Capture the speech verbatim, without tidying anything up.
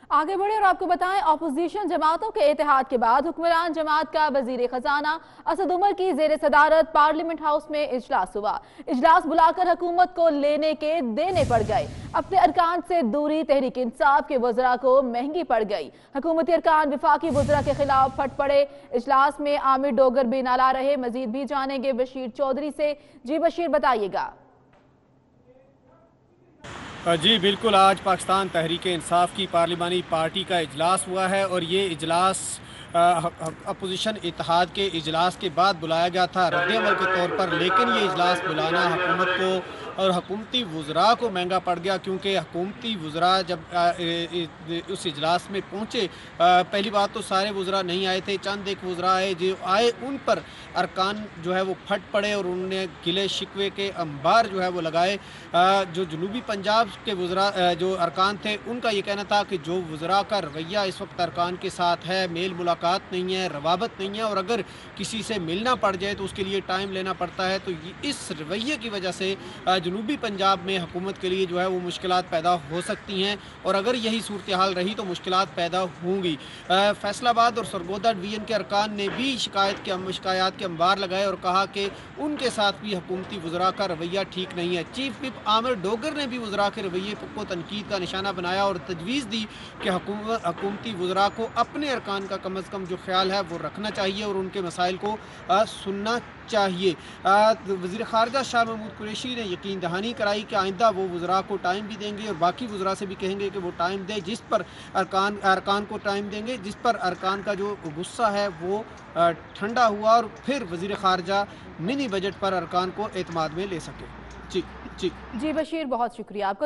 आगे बढ़े और आपको बताएं, अपोजिशन जमातों के इत्तेहाद के बाद हुक्मरान जमात का वजीर खजाना असद उमर की जेर सदारत पार्लियामेंट हाउस में इजलास हुआ। इजलास बुलाकर हुकूमत को लेने के देने पड़ गए। अपने अरकान से दूरी तहरीक इंसाफ के वज़रा को महंगी पड़ गई। हुकूमती अरकान विफाकी वज़रा के खिलाफ फट पड़े। इजलास में आमिर डोगर भी नाला रहे। मजीद भी जानेंगे बशीर चौधरी से। जी बशीर, बताइएगा। जी बिल्कुल, आज पाकिस्तान तहरीक इंसाफ की पार्लिमानी पार्टी का इजलास हुआ है और ये इजलास अपोजिशन इत्तेहाद के इजलास के बाद बुलाया गया था रद्द-ए-अमल के तौर पर, लेकिन ये इजलास बुलाना हुकूमत को और हुकूमती वज़रा को महंगा पड़ गया, क्योंकि हुकूमती वज़रा जब उस इजलास में पहुँचे, पहली बात तो सारे वज़रा नहीं आए थे, चंद एक वज़रा आए, जो आए उन पर अरकान जो है वो फट पड़े और उन्होंने गिले शिकवे के अंबार जो है वो लगाए। जो जनूबी पंजाब के वज़रा जो अरकान थे, उनका ये कहना था कि जो वज़रा का रवैया इस वक्त अरकान के साथ है, मेल मुलाकात नहीं है, रवाबत नहीं है, और अगर किसी से मिलना पड़ जाए तो उसके लिए टाइम लेना पड़ता है, तो इस रवैये की वजह से जनूबी पंजाब में हुकूमत के लिए जो है वो मुश्किलात पैदा हो सकती हैं, और अगर यही सूरत हाल रही तो मुश्किलात पैदा होंगी। फैसलाबाद और सरगोदा डिवीजन के अरकान ने भी शिकायत के शिकायत के अंबार लगाए और कहा कि उनके साथ भी हुकूमती वज़रा का रवैया ठीक नहीं है। चीफ विप आमिर डोगर ने भी वज़रा के रवैये को तनकीद का निशाना बनाया और तजवीज़ दी कि हुकूमती वज़रा को अपने अरकान का कम अज़ कम जो ख्याल है वो रखना चाहिए और उनके मसाइल को आ, सुनना चाहिए। वज़ीर ख़ारजा शाह महमूद कुरैशी ने यकीन दहानी कराई कि आइंदा वो वज़रा को टाइम भी देंगे और बाकी वज़रा से भी कहेंगे कि वो टाइम दे, जिस पर अरकान अरकान को टाइम देंगे, जिस पर अरकान का जो गुस्सा है वो ठंडा हुआ और फिर वज़ीर ख़ारजा मिनी बजट पर अरकान को एतमाद में ले सके। जी जी जी बशीर, बहुत शुक्रिया आपका।